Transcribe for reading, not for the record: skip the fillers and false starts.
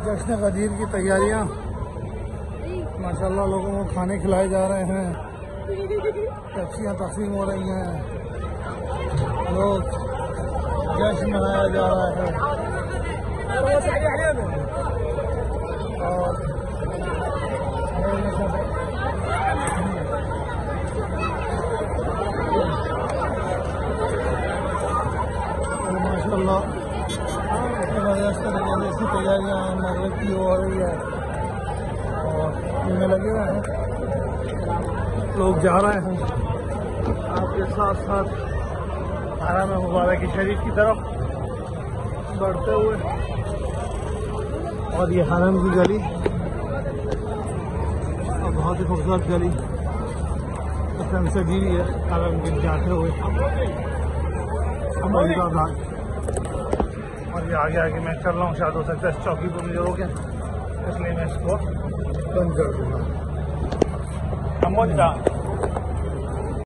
जश्न गदीर की तैयारियां, माशाल्लाह लोगों को खाने खिलाए जा रहे हैं, टैक्सियाँ तकसीम हो रही हैं, लोग जश्न मनाया जा रहा है। और माशाल्लाह ज़बरदस्त तरीके से तैयारियाँ मगरिब की हो रही है और इनमें लगे हुए हैं, लोग जा रहे हैं आपके साथ साथ हरम मुबारक की शरीफ की तरफ बढ़ते हुए। और ये हरम की गली और बहुत ही खूबसूरत गली से गिरी है हरम के जाते हुए। और ये आगे आगे मैं चल रहा हूँ, शायद हो सकता है इस चौकी पर मुझे रोके, इसलिए मैं इसको बंद कर दूँगा।